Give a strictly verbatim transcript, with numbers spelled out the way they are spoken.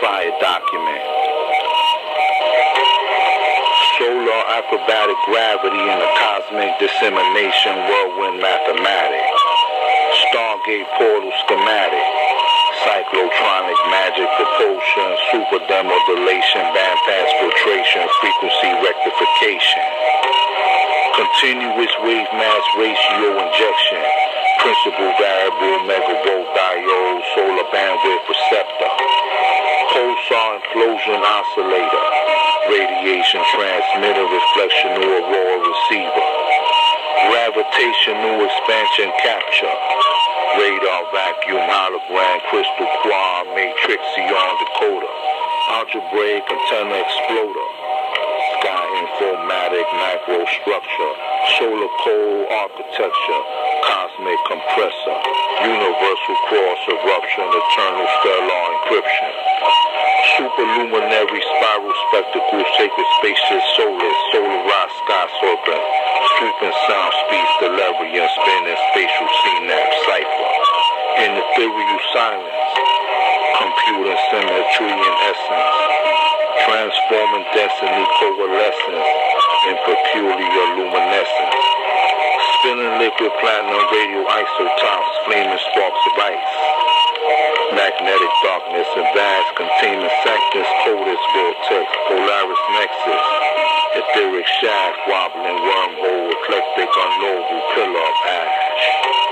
fire document. Solar acrobatic gravity in a cosmic dissemination whirlwind mathematics. Stargate portal schematic. Cyclotronic magic propulsion, super demodulation, bandpass filtration, frequency rectification. Continuous wave mass ratio injection. Principal variable megavolt diode, solar bandwidth receptor. Pulsar implosion oscillator. Radiation transmitter, reflection aurora receiver. Gravitational expansion capture. Radar vacuum hologram crystal quad matrixion decoder. Algebraic antenna exploder. Sky informatic macro structure. Solar cold architecture. Cosmic compressor. Universal cross eruption. Eternal stellar encryption. Superluminary spiral spectacle. Sacred spacious solar. Solarized sky serpent. Sweeping sound speed. Delirium spinning spatial synapse cipher. In ethereal silence. Computer symmetry and essence. Transforming density coalescence in peculiar luminescence. Spinning liquid platinum radioisotopes, flaming sparks of ice. Magnetic darkness and vast containing sectors, POTUS vortex, Polaris nexus. Etheric shaft, wobbling wormhole, eclectic unknowable pillar of ash.